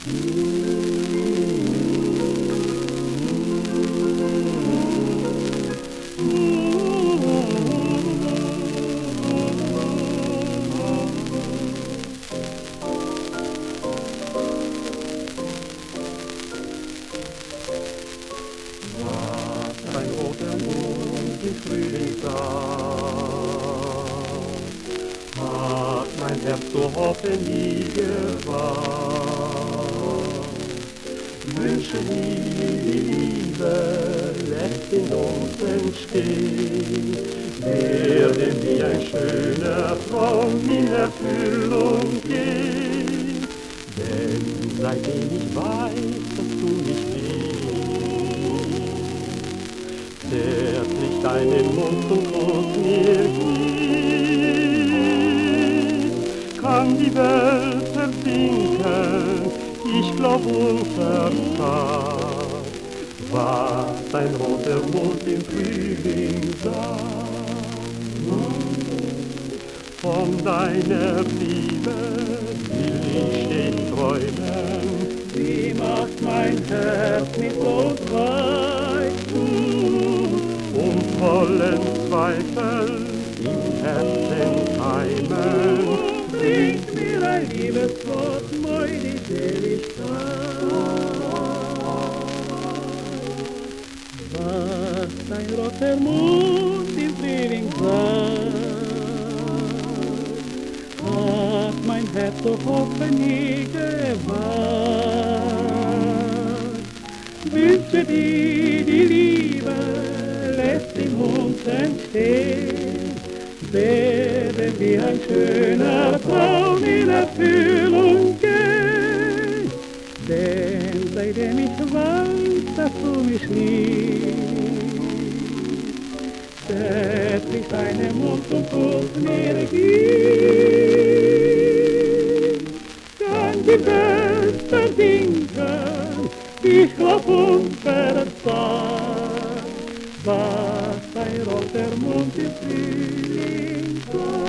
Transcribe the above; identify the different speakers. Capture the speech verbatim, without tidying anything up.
Speaker 1: Ein roter Mond im Frühlingstag hat mein Herz so hoffen nie gewahrt. Wünsche nie die Liebe lässt in uns entstehen, werden wie ein schöner Traum in Erfüllung gehen. Denn seitdem ich weiß, dass du mich liebst, zärtlich deinen Mund zum Kuss mir gibst, kann die Welt versinken, ich glaub unverzagt, was ein roter Mond im Frühling sagt. Von deiner Liebe will ich stets träumen, sie macht mein Herz mit so und vollen Zweifel im Herzen keimen. Bringt mir ein Liebeswort, meine Seligkeit. Was ein roter Mond im Frühling sagt, hat mein Herz so hoffen nie gewahrt. Wünsche dir die Liebe lässt in uns entstehen, werden wie ein schöner Traum in Erfüllung gehen. Denn seitdem ich weiß, dass du mich liebst, zärtlich deinen Mund zum Kuss mir gibst, kann die Welt versinken, ich glaub unverzagt, was ein roter Mond im Frühling sagt.